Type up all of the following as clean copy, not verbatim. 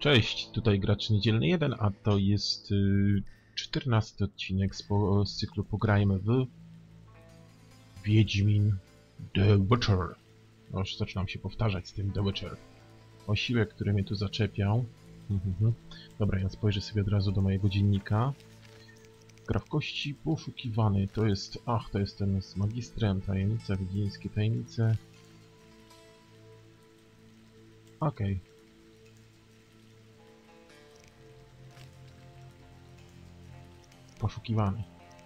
Cześć, tutaj Gracz Niedzielny 1, a to jest 14 odcinek z cyklu Pograjmy w Wiedźmin The Witcher. No, już zaczynam się powtarzać z tym The Witcher. Osiłek, który mnie tu zaczepiał. Dobra, ja spojrzę sobie od razu do mojego dziennika. Gra w kości poszukiwany, to jest... Ach, to jest ten z magistrem, tajemnica, wiedźmińskie tajemnice. Okej. Poszukiwany.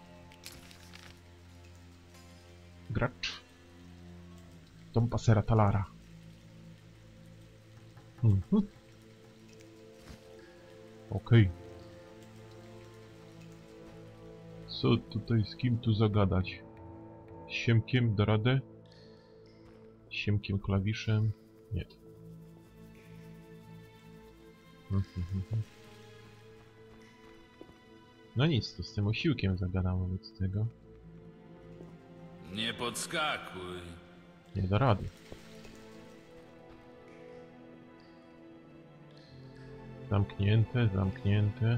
Gracz. Dom pasera Talara. Okej. Co tutaj z kim tu zagadać? Siemkiem da radę? Siemkiem klawiszem? Nie. No nic, to z tym osiłkiem zagadam wobec tego. Nie podskakuj. Nie da rady. Zamknięte, zamknięte.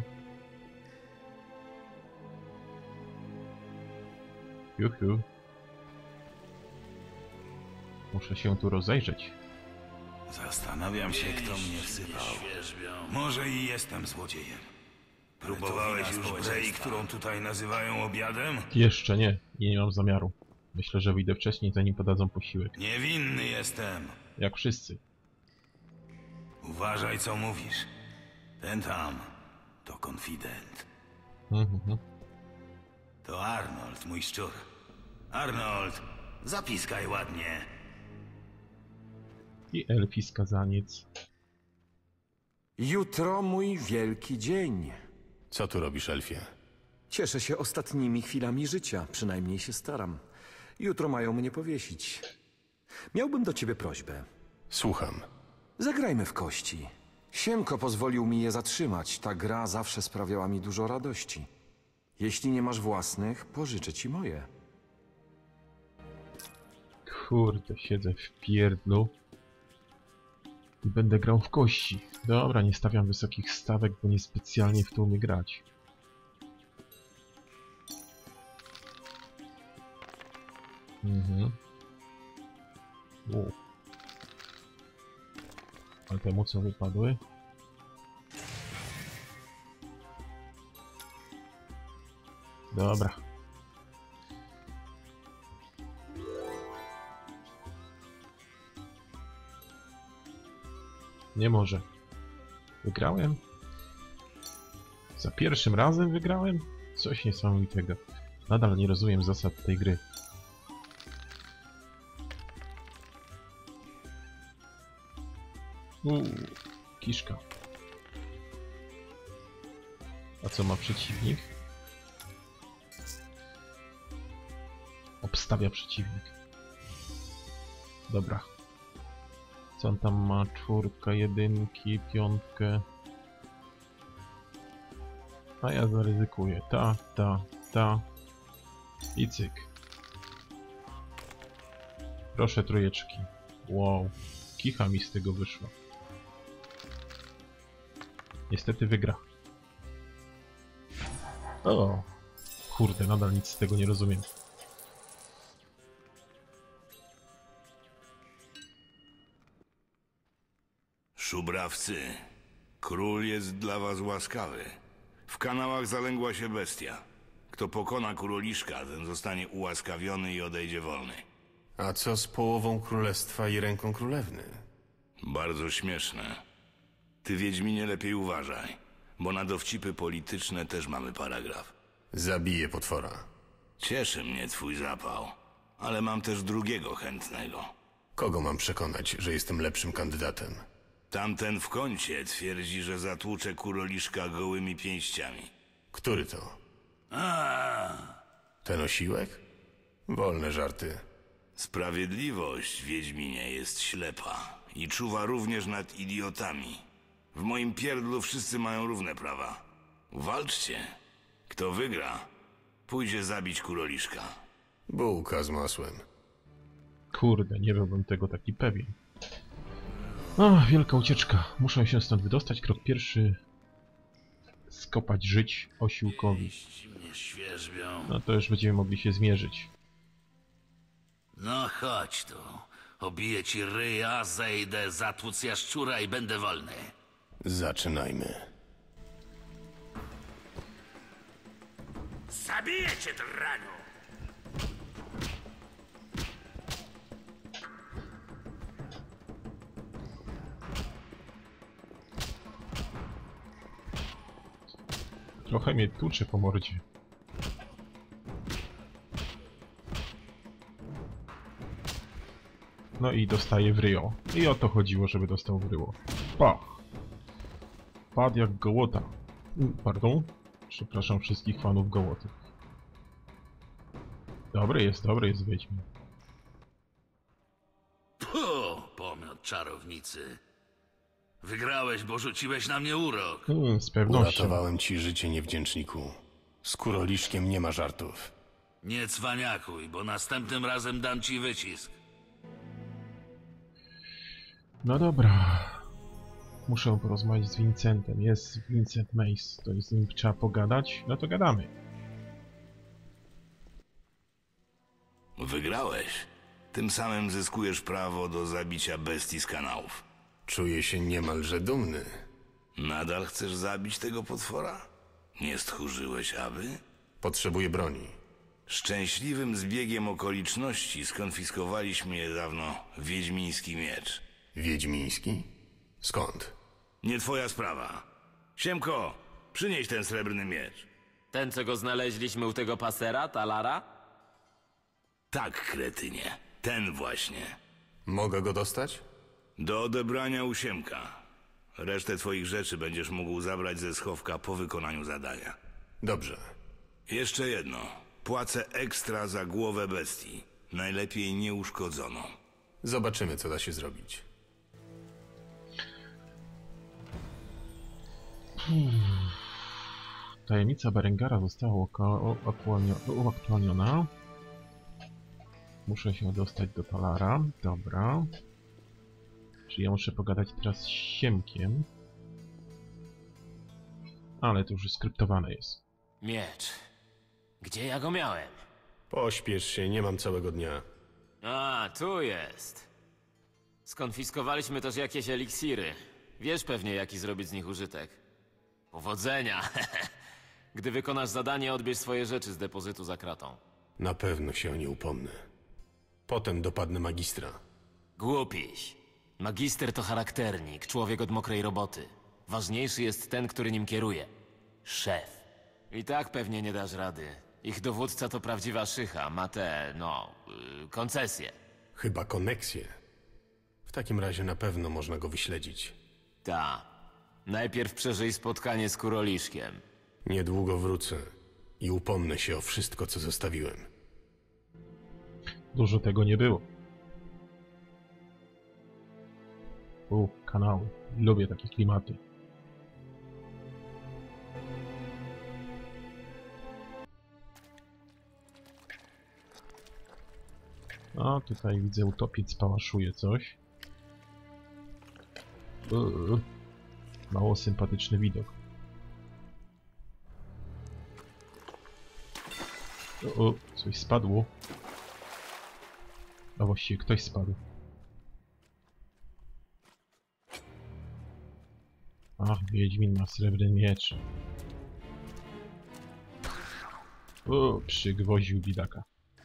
Juhu. Muszę się tu rozejrzeć. Zastanawiam się, kto mnie wsypał. Może i jestem złodziejem. Próbowałeś już brei, którą tutaj nazywają obiadem? Jeszcze nie. Nie mam zamiaru. Myślę, że wyjdę wcześniej, zanim podadzą posiłek. Niewinny jestem. Jak wszyscy. Uważaj, co mówisz. Ten tam to konfident. To Arnold, mój szczur. Arnold, zapiskaj ładnie. I elfi skazaniec. Jutro mój wielki dzień. Co tu robisz, elfie? Cieszę się ostatnimi chwilami życia, przynajmniej się staram. Jutro mają mnie powiesić. Miałbym do ciebie prośbę. Słucham. Zagrajmy w kości. Siemko pozwolił mi je zatrzymać. Ta gra zawsze sprawiała mi dużo radości. Jeśli nie masz własnych, pożyczę ci moje. Kurde, siedzę w pierdlu. I będę grał w kości. Dobra, nie stawiam wysokich stawek, bo niespecjalnie w to umiem grać. Wow. Ale te mocno wypadły. Dobra. Nie może. Wygrałem? Za pierwszym razem wygrałem? Coś niesamowitego. Nadal nie rozumiem zasad tej gry. Kiszka. A co ma przeciwnik? Obstawia przeciwnik. Dobra. Co on tam ma? Czwórkę, jedynki, piątkę. A ja zaryzykuję. Ta. I cyk. Proszę trójeczki. Wow. Kicha mi z tego wyszła. Niestety wygra. O. Kurde, nadal nic z tego nie rozumiem. Szubrawcy, król jest dla was łaskawy. W kanałach zalęgła się bestia. Kto pokona kuroliszka, ten zostanie ułaskawiony i odejdzie wolny. A co z połową królestwa i ręką królewny? Bardzo śmieszne. Ty, Wiedźminie, lepiej uważaj, bo na dowcipy polityczne też mamy paragraf. Zabiję potwora. Cieszy mnie twój zapał, ale mam też drugiego chętnego. Kogo mam przekonać, że jestem lepszym kandydatem? Tamten w kącie twierdzi, że zatłucze kuroliszka gołymi pięściami. Który to? A, Ten osiłek? Wolne żarty. Sprawiedliwość, Wiedźminie, jest ślepa i czuwa również nad idiotami. W moim pierdlu wszyscy mają równe prawa. Walczcie. Kto wygra, pójdzie zabić kuroliszka. Bułka z masłem. Kurde, nie byłbym tego taki pewien. O, wielka ucieczka. Muszę się stąd wydostać. Krok pierwszy. Skopać żyć osiłkowi. Pięści mnie świerzbią. No to już będziemy mogli się zmierzyć. No chodź tu. Obiję ci ryja, zejdę, zatłuc jaszczura i będę wolny. Zaczynajmy. Zabiję cię, draniu! Trochę mnie tłucze po mordzie. No i dostaje w ryjo. I o to chodziło, żeby dostał w ryło. Pach! Padł jak gołota. Pardon? Przepraszam wszystkich fanów gołoty. Dobry jest Wiedźmin. Puh, pomiot czarownicy. Wygrałeś, bo rzuciłeś na mnie urok. Z pewnością. Uratowałem ci życie, niewdzięczniku. Z kuroliszkiem nie ma żartów. Nie cwaniakuj, bo następnym razem dam ci wycisk. No dobra. Muszę porozmawiać z Vincentem. Jest Vincent Mace. To jest z nim trzeba pogadać? No to gadamy. Wygrałeś. Tym samym zyskujesz prawo do zabicia bestii z kanałów. Czuję się niemalże dumny. Nadal chcesz zabić tego potwora? Nie stchórzyłeś, aby? Potrzebuję broni. Szczęśliwym zbiegiem okoliczności skonfiskowaliśmy niedawno wiedźmiński miecz. Wiedźmiński? Skąd? Nie twoja sprawa. Siemko, przynieś ten srebrny miecz. Ten, co go znaleźliśmy u tego pasera, Talara? Tak, kretynie. Ten właśnie. Mogę go dostać? Do odebrania u Siemka. Resztę twoich rzeczy będziesz mógł zabrać ze schowka po wykonaniu zadania. Dobrze. Jeszcze jedno. Płacę ekstra za głowę bestii. Najlepiej nieuszkodzoną. Zobaczymy, co da się zrobić. Tajemnica Berengara została uaktualniona. Muszę się dostać do Talara. Dobra. Czyli ja muszę pogadać teraz z Siemkiem. Ale to już skryptowane jest. Miecz. Gdzie ja go miałem? Pośpiesz się, nie mam całego dnia. A, tu jest. Skonfiskowaliśmy też jakieś eliksiry. Wiesz pewnie, jaki zrobić z nich użytek. Powodzenia! Gdy wykonasz zadanie, odbierz swoje rzeczy z depozytu za kratą. Na pewno się o nie upomnę. Potem dopadnę magistra. Głupiś. Magister to charakternik, człowiek od mokrej roboty. Ważniejszy jest ten, który nim kieruje. Szef. I tak pewnie nie dasz rady. Ich dowódca to prawdziwa szycha, ma te, koncesje. Chyba koneksję. W takim razie na pewno można go wyśledzić. Ta. Najpierw przeżyj spotkanie z Kuroliszkiem. Niedługo wrócę i upomnę się o wszystko, co zostawiłem. Dużo tego nie było. Kanały. Lubię takie klimaty. A tutaj widzę, utopiec pałaszuje coś. Mało sympatyczny widok. Coś spadło. A właściwie ktoś spadł. Ach, Wiedźmin ma srebrny miecz. Przygwoździł bidaka.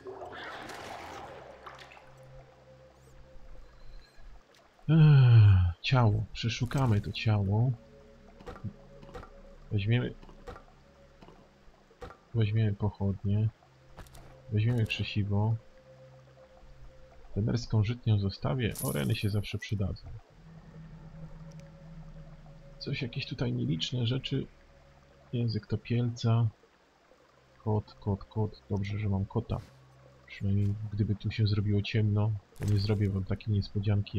Ciało. Przeszukamy to ciało. Weźmiemy pochodnie. Weźmiemy krzesiwo. Temerską żytnią zostawię. Oreny się zawsze przydadzą. Jakieś tutaj nieliczne rzeczy. Język topielca. Kot. Dobrze, że mam kota. Przynajmniej gdyby tu się zrobiło ciemno, to nie zrobię wam takiej niespodzianki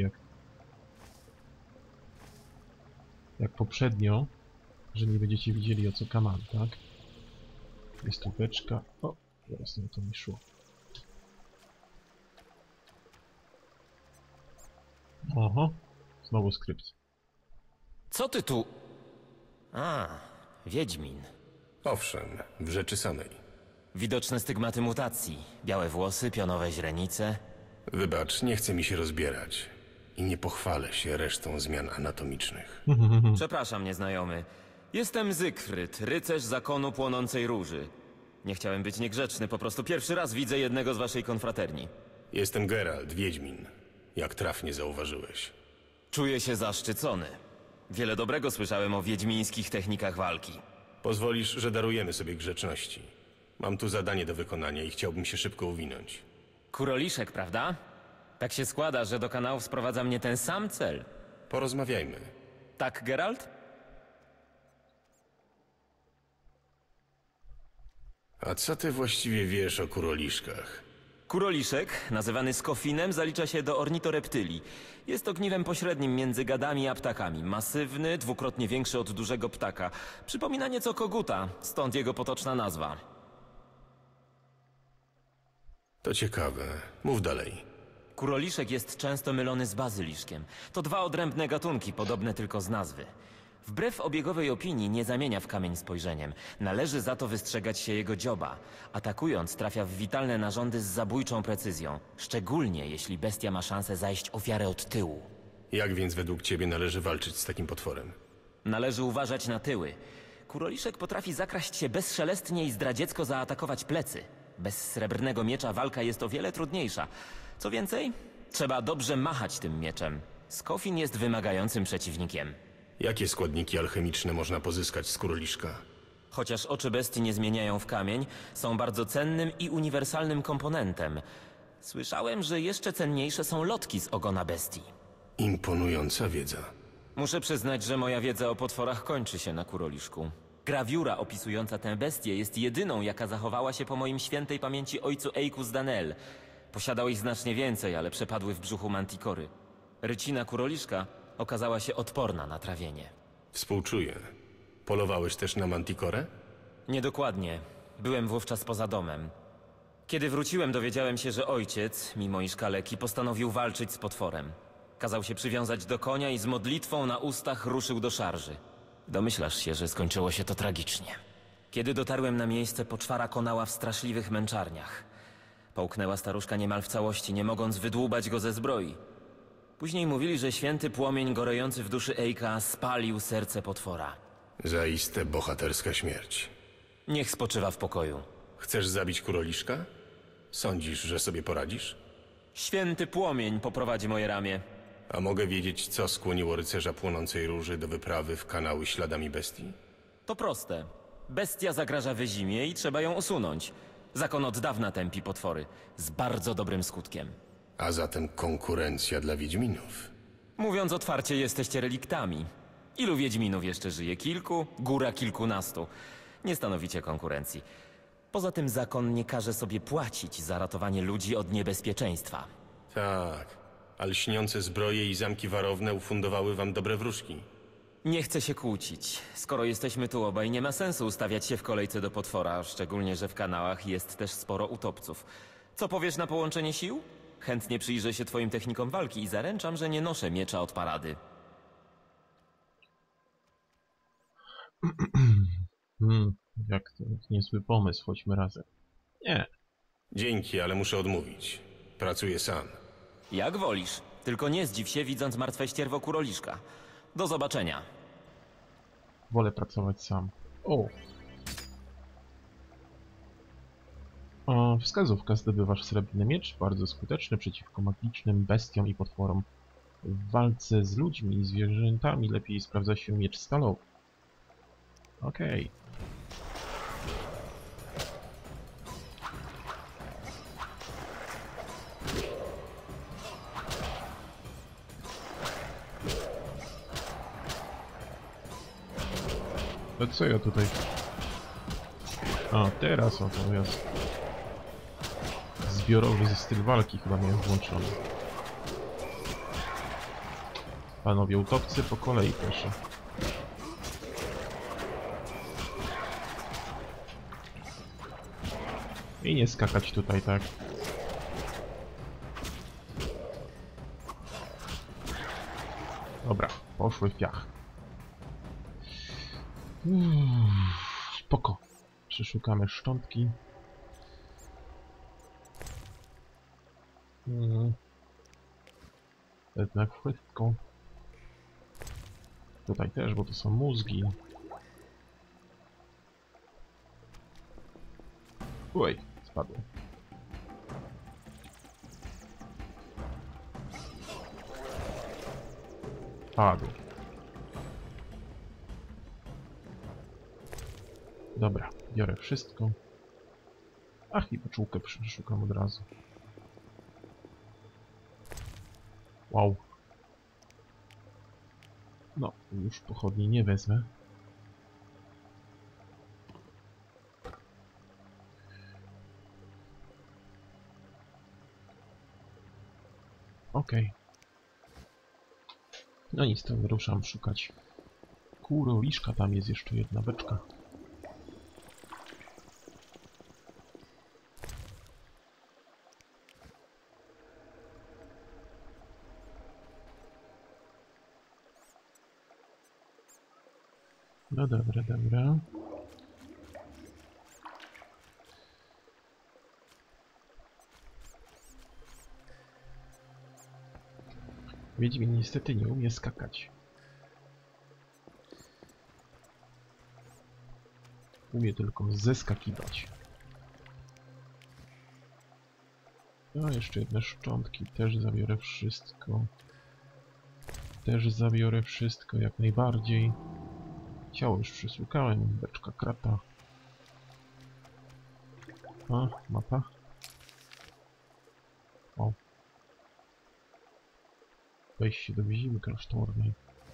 jak poprzednio, że nie będziecie widzieli, o co kaman, tak? Jest tu beczka. O, teraz nie to mi szło. Oho, Znowu skrypt. Co ty tu... A, Wiedźmin. Owszem, w rzeczy samej. Widoczne stygmaty mutacji. Białe włosy, pionowe źrenice. Wybacz, nie chce mi się rozbierać. I nie pochwalę się resztą zmian anatomicznych. Przepraszam, nieznajomy. Jestem Zygfryd, rycerz zakonu Płonącej Róży. Nie chciałem być niegrzeczny, po prostu pierwszy raz widzę jednego z waszej konfraterni. Jestem Geralt, Wiedźmin. Jak trafnie zauważyłeś. Czuję się zaszczycony. Wiele dobrego słyszałem o wiedźmińskich technikach walki. Pozwolisz, że darujemy sobie grzeczności. Mam tu zadanie do wykonania i chciałbym się szybko uwinąć. Kuroliszek, prawda? Tak się składa, że do kanału sprowadza mnie ten sam cel. Porozmawiajmy. Tak, Geralt? A co ty właściwie wiesz o kuroliszkach? Kuroliszek, nazywany skofinem, zalicza się do ornitoreptylii. Jest ogniwem pośrednim między gadami a ptakami. Masywny, dwukrotnie większy od dużego ptaka. Przypomina nieco koguta, stąd jego potoczna nazwa. To ciekawe. Mów dalej. Kuroliszek jest często mylony z bazyliszkiem. To dwa odrębne gatunki, podobne tylko z nazwy. Wbrew obiegowej opinii nie zamienia w kamień spojrzeniem. Należy za to wystrzegać się jego dzioba. Atakując trafia w witalne narządy z zabójczą precyzją. Szczególnie jeśli bestia ma szansę zajść ofiarę od tyłu. Jak więc według ciebie należy walczyć z takim potworem? Należy uważać na tyły. Kuroliszek potrafi zakraść się bezszelestnie i zdradziecko zaatakować plecy. Bez srebrnego miecza walka jest o wiele trudniejsza. Co więcej, trzeba dobrze machać tym mieczem. Skofin jest wymagającym przeciwnikiem. Jakie składniki alchemiczne można pozyskać z kuroliszka? Chociaż oczy bestii nie zmieniają w kamień, są bardzo cennym i uniwersalnym komponentem. Słyszałem, że jeszcze cenniejsze są lotki z ogona bestii. Imponująca wiedza. Muszę przyznać, że moja wiedza o potworach kończy się na Kuroliszku. Grawiura opisująca tę bestię jest jedyną, jaka zachowała się po moim świętej pamięci ojcu Eikus Danel. Posiadał ich znacznie więcej, ale przepadły w brzuchu Mantikory. Rycina Kuroliszka okazała się odporna na trawienie. Współczuję. Polowałeś też na Mantikorę? Niedokładnie. Byłem wówczas poza domem. Kiedy wróciłem, dowiedziałem się, że ojciec, mimo iż kaleki, postanowił walczyć z potworem. Kazał się przywiązać do konia i z modlitwą na ustach ruszył do szarży. Domyślasz się, że skończyło się to tragicznie. Kiedy dotarłem na miejsce, poczwara konała w straszliwych męczarniach. Połknęła staruszka niemal w całości, nie mogąc wydłubać go ze zbroi. Później mówili, że święty płomień gorejący w duszy Eika spalił serce potwora. Zaiste bohaterska śmierć. Niech spoczywa w pokoju. Chcesz zabić kuroliszka? Sądzisz, że sobie poradzisz? Święty płomień poprowadzi moje ramię. A mogę wiedzieć, co skłoniło rycerza Płonącej Róży do wyprawy w kanały śladami bestii? To proste. Bestia zagraża wyzimie i trzeba ją usunąć. Zakon od dawna tępi potwory. Z bardzo dobrym skutkiem. A zatem konkurencja dla wiedźminów. Mówiąc otwarcie, jesteście reliktami. Ilu wiedźminów jeszcze żyje? Kilku? Góra kilkunastu. Nie stanowicie konkurencji. Poza tym zakon nie każe sobie płacić za ratowanie ludzi od niebezpieczeństwa. Tak, a lśniące zbroje i zamki warowne ufundowały wam dobre wróżki. Nie chcę się kłócić. Skoro jesteśmy tu obaj, nie ma sensu ustawiać się w kolejce do potwora, szczególnie, że w kanałach jest też sporo utopców. Co powiesz na połączenie sił? Chętnie przyjrzę się twoim technikom walki i zaręczam, że nie noszę miecza od parady. Jak to niezły pomysł, chodźmy razem. Nie. Dzięki, ale muszę odmówić. Pracuję sam. Jak wolisz. Tylko nie zdziw się, widząc martwe ścierwo Kuroliszka. Do zobaczenia. Wolę pracować sam. Wskazówka. Zdobywasz srebrny miecz, bardzo skuteczny przeciwko magicznym bestiom i potworom. W walce z ludźmi i zwierzętami lepiej sprawdza się miecz stalowy. Okej. To co ja tutaj... A, teraz oto jest... Zbiorowy styl walki chyba miałem włączony. Panowie utopcy, po kolei proszę. I nie skakać tutaj, tak? Dobra, poszły w piach. Spoko. Przeszukamy szczątki. Jednak wszystko. Tutaj też, bo to są mózgi. Oj, spadłem. Padł. Dobra, biorę wszystko. Ach, i poczułkę przeszukam od razu. Wow. No, już pochodni nie wezmę. Okej. No nic, to wyruszam szukać kuroliszka. Tam jest jeszcze jedna beczka. No dobra, dobra. Wiedźmin niestety nie umie skakać. Umie tylko zeskakiwać. No, jeszcze jedne szczątki. Też zabiorę wszystko. Też zabiorę wszystko, jak najbardziej. Ciało już przesłukałem. Beczka krata. A, mapa. O. Wejście do Zimy Klasztornej.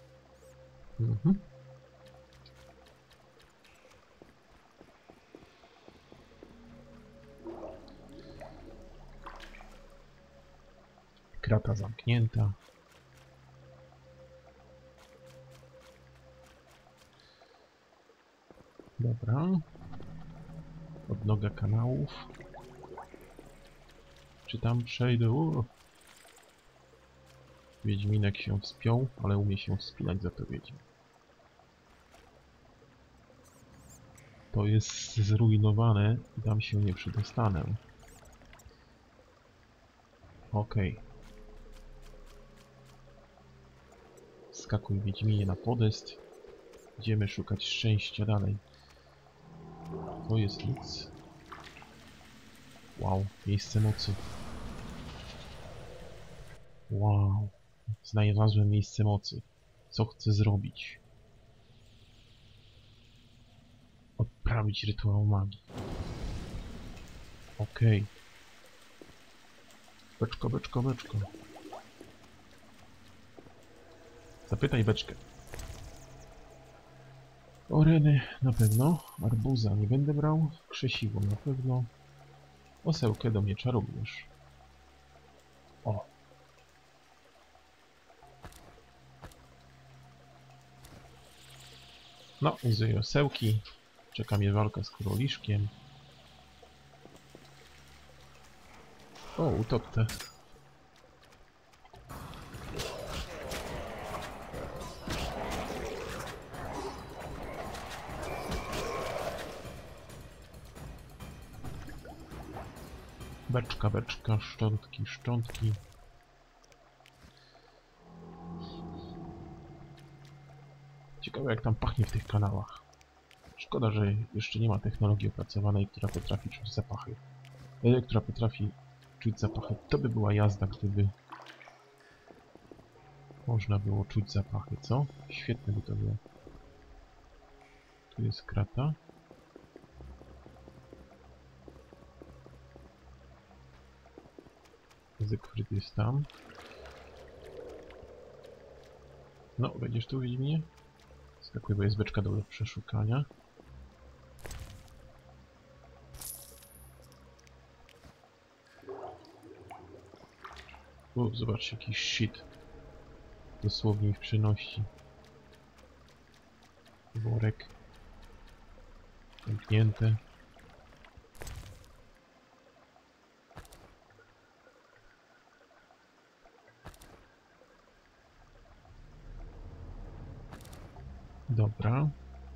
Krata zamknięta. Dobra. Odnoga kanałów. Czy tam przejdę? Wiedźminek się wspiął, ale umie się wspinać za to Wiedźmin. To jest zrujnowane i tam się nie przedostanę. Okej. Skakuj Wiedźminie na podest. Idziemy szukać szczęścia dalej. To jest nic. Wow, miejsce mocy. Wow. Znalazłem miejsce mocy. Co chcę zrobić? Odprawić rytuał magii. Okej. Beczko, beczko, beczko. Zapytaj beczkę. Oreny na pewno. Arbuza nie będę brał. Krzesiwo na pewno. Osełkę do miecza również. O. No, widzę osełki. Czeka mnie walka z kuroliszkiem. O, utopte. Beczka, beczka, szczątki, szczątki. Ciekawe jak tam pachnie w tych kanałach. Szkoda, że jeszcze nie ma technologii opracowanej, która potrafi czuć zapachy. Która potrafi czuć zapachy. To by była jazda, gdyby można było czuć zapachy, co? Świetne by to było. Tu jest krata. Zygfryd jest tam. No, wejdziesz tu, Wiedźminie? Skakuj, bo jest beczka do przeszukania. O, zobaczcie, jakiś shit. Dosłownie ich przynosi. Worek. Zamknięte. Dobra.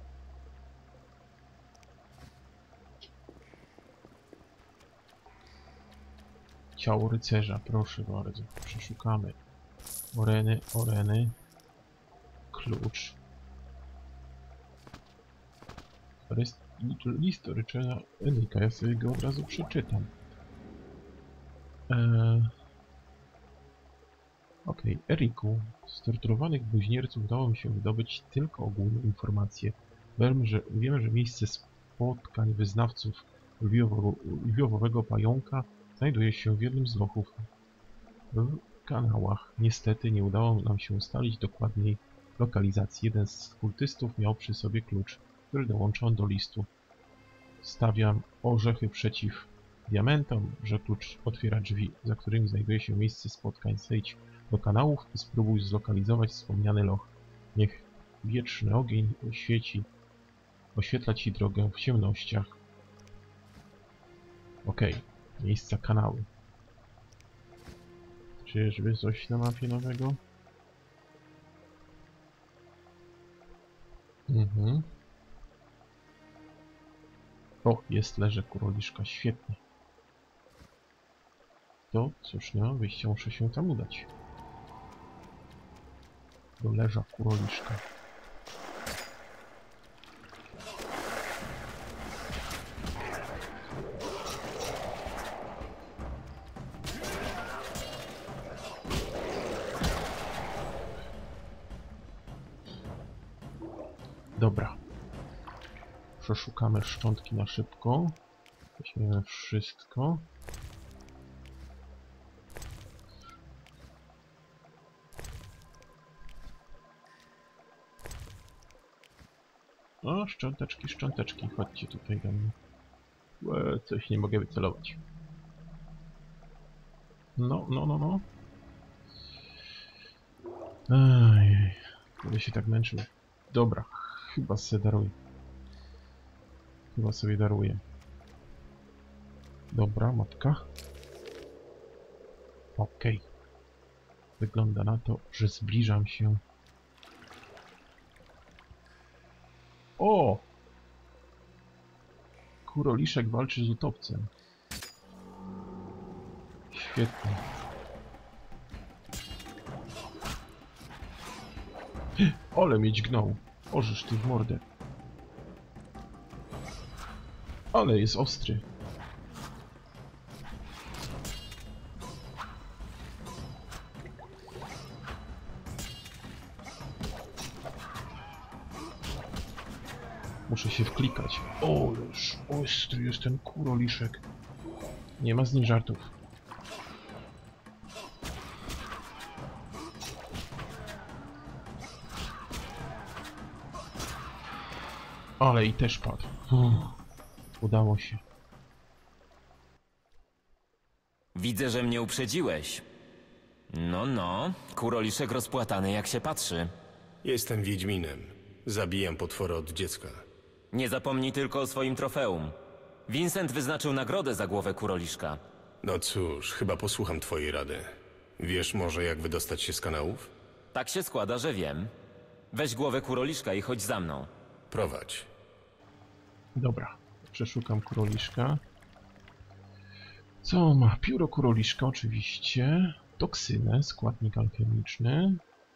Ciało rycerza, proszę bardzo. Przeszukamy. Oreny. Klucz. List Richarda Enika, ja sobie go od razu przeczytam. Okej, Eriku, z torturowanych bluźnierców udało mi się wydobyć tylko ogólne informacje. Wiemy, że miejsce spotkań wyznawców lwiowego pająka znajduje się w jednym z lochów w kanałach. Niestety nie udało nam się ustalić dokładnej lokalizacji. Jeden z kultystów miał przy sobie klucz, który dołączał do listu. Stawiam orzechy przeciw diamentom, że klucz otwiera drzwi, za którymi znajduje się miejsce spotkań. Zejdź do kanałów i spróbuj zlokalizować wspomniany loch. Niech wieczny ogień oświetla ci drogę w ciemnościach. Okej, miejsca kanały. Czyżby coś na mapie nowego? O, jest leże kuroliszka, świetnie. To cóż, nie ma wyjścia, muszę się tam udać. Do leża kuroliszka. Dobra. Przeszukamy szczątki na szybko. Weźmiemy wszystko. O, szcząteczki, chodźcie tutaj do mnie. Coś nie mogę wycelować. No. Ej, będę się tak męczył. Dobra, chyba sobie daruję. Dobra, matka. Okej. Wygląda na to, że zbliżam się. O! Kuroliszek walczy z utopcem. Świetnie. Ale mnie dźgnął. Orzesz ty w mordę. Ale jest ostry. Muszę się wklikać. Oleż ostry jest ten kuroliszek. Nie ma z nim żartów. Ale i też padł. Udało się. Widzę, że mnie uprzedziłeś. No, kuroliszek rozpłatany jak się patrzy. Jestem Wiedźminem. Zabijam potwory od dziecka. Nie zapomnij tylko o swoim trofeum. Vincent wyznaczył nagrodę za głowę kuroliszka. No cóż, chyba posłucham twojej rady. Wiesz może, jak wydostać się z kanałów? Tak się składa, że wiem. Weź głowę kuroliszka i chodź za mną. Prowadź. Dobra, przeszukam kuroliszka. Co ma? Pióro kuroliszka oczywiście. Toksynę, składnik alchemiczny.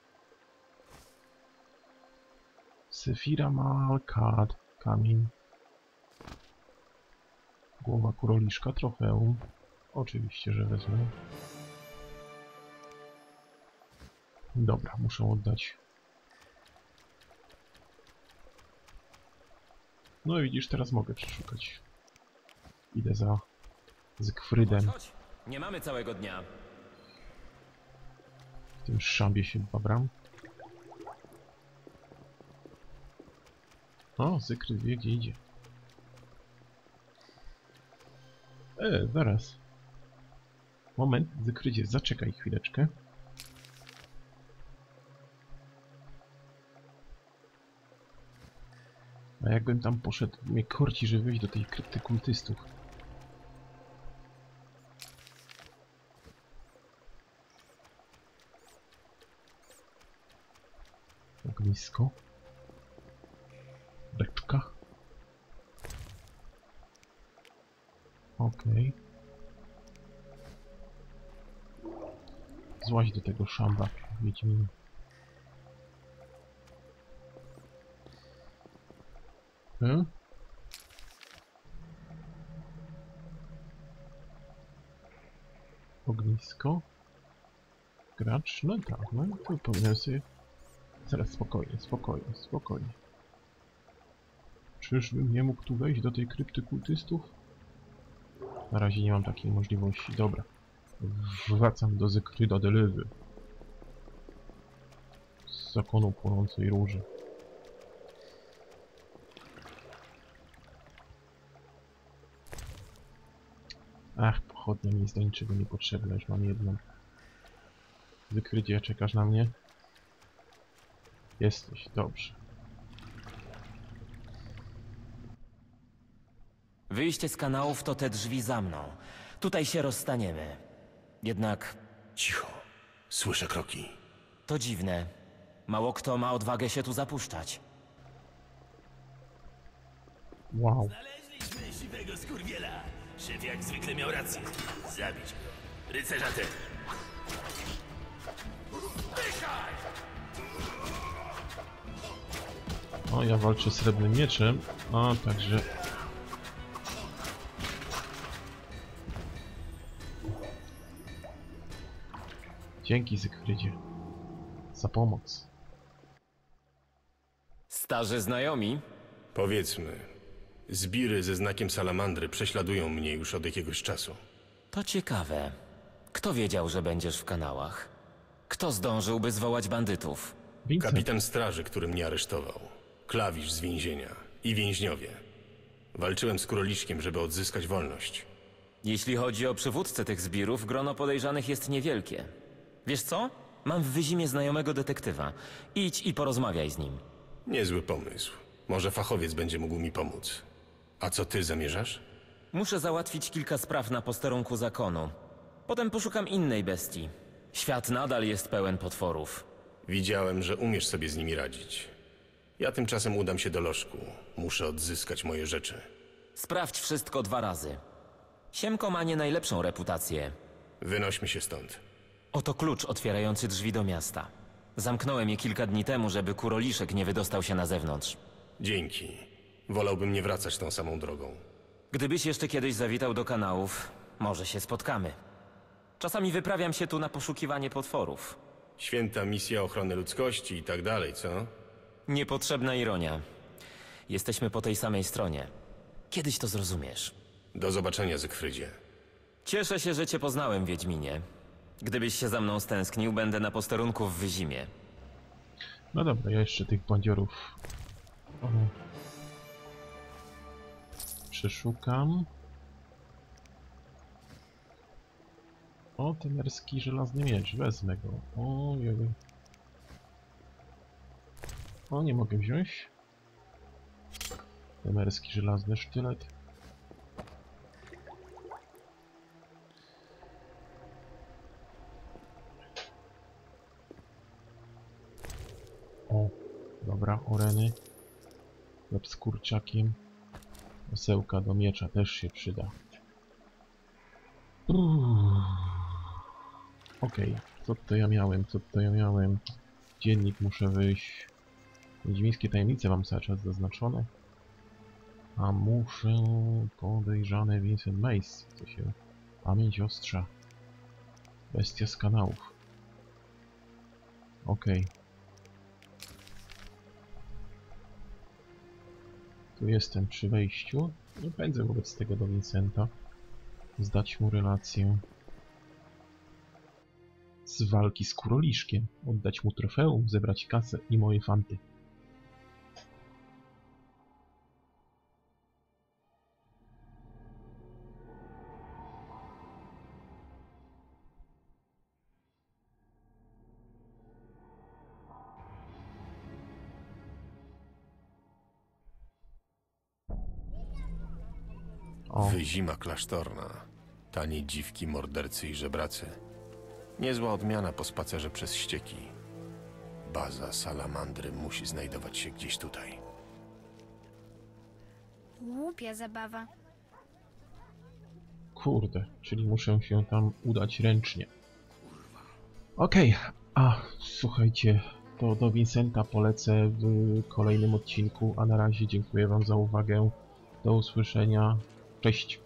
Sefira Malkad, kamień. Głowa kuroliszka, trofeum. Oczywiście, że wezmę. Dobra, muszę oddać. No i widzisz, teraz mogę przeszukać. Idę za Zygfrydem. Chodź, nie mamy całego dnia. W tym szambie się babram. O, Zygfryd wie, gdzie idzie. Zaraz. Moment, Zygfrydzie, zaczekaj chwileczkę. A jakbym tam poszedł, mnie korci, żeby wejść do tej krypty kultystów. Ognisko. Beczka. Okej. Złaź do tego szamba, Wiedźminie. Ognisko. Gracz? No tak, no to powinien sobie... Zaraz, spokojnie, spokojnie, spokojnie. Czyżbym nie mógł tu wejść do tej krypty kultystów? Na razie nie mam takiej możliwości. Dobra. Wracam do Zekryda de Lewy. Z zakonu płonącej róży. Ach, pochodnia mi jest do niczego niepotrzebna, już mam jedną. Zekrydzie, czekasz na mnie? Jesteś, dobrze. Wyjście z kanałów to te drzwi za mną. Tutaj się rozstaniemy. Jednak Cicho. Słyszę kroki. to dziwne. Mało kto ma odwagę się tu zapuszczać. Wow. Znaleźliśmy siwego skurwiela. Szef jak zwykle miał rację. Zabić go. Rycerza też. O, ja walczę srebrnym mieczem, a także... Dzięki, Zygfrydzie, za pomoc. Starzy znajomi? Powiedzmy, zbiry ze znakiem salamandry prześladują mnie już od jakiegoś czasu. To ciekawe. Kto wiedział, że będziesz w kanałach? Kto zdążyłby zwołać bandytów? Vincent. Kapitan straży, który mnie aresztował. Klawisz z więzienia. I więźniowie. Walczyłem z króliczkiem, żeby odzyskać wolność. Jeśli chodzi o przywódcę tych zbirów, grono podejrzanych jest niewielkie. Wiesz co? Mam w Wyzimie znajomego detektywa. Idź i porozmawiaj z nim. Niezły pomysł. Może fachowiec będzie mógł mi pomóc. A co ty zamierzasz? Muszę załatwić kilka spraw na posterunku zakonu. Potem poszukam innej bestii. Świat nadal jest pełen potworów. Widziałem, że umiesz sobie z nimi radzić. Ja tymczasem udam się do lożku. Muszę odzyskać moje rzeczy. Sprawdź wszystko 2 razy. Siemko ma nie najlepszą reputację. Wynośmy się stąd. Oto klucz otwierający drzwi do miasta. Zamknąłem je kilka dni temu, żeby kuroliszek nie wydostał się na zewnątrz. Dzięki. Wolałbym nie wracać tą samą drogą. Gdybyś jeszcze kiedyś zawitał do kanałów, może się spotkamy. Czasami wyprawiam się tu na poszukiwanie potworów. Święta misja ochrony ludzkości i tak dalej, co? Niepotrzebna ironia. Jesteśmy po tej samej stronie. Kiedyś to zrozumiesz. Do zobaczenia, Zygfrydzie. Cieszę się, że cię poznałem, Wiedźminie. Gdybyś się za mną stęsknił, będę na posterunku w Wyzimie. No dobra, ja jeszcze tych bandziorów przeszukam. O, temerski żelazny miecz, wezmę go. O, joj. O, nie mogę wziąć. Temerski żelazny sztylet. O, dobra, oreny. Chleb z kurczakiem. Osełka do miecza też się przyda. Okej, co to ja miałem, co to ja miałem? Dziennik muszę wyjść. Wiedźmińskie tajemnice mam cały czas zaznaczone. A muszę... Podejrzane Vincent Mace. Co się... Pamięć ostrza. Bestia z kanałów. Okej. Tu jestem przy wejściu. Nie pędzę wobec tego do Vincenta. Zdać mu relację z walki z kuroliszkiem. Oddać mu trofeum, zebrać kasę i moje fanty. O, Wyzima klasztorna. Tanie dziwki, mordercy i żebracy. Niezła odmiana po spacerze przez ścieki. Baza salamandry musi znajdować się gdzieś tutaj. Głupia zabawa. Kurde, czyli muszę się tam udać ręcznie. Okej, a słuchajcie, to do Vincenta polecę w kolejnym odcinku, a na razie dziękuję wam za uwagę. Do usłyszenia. Cześć.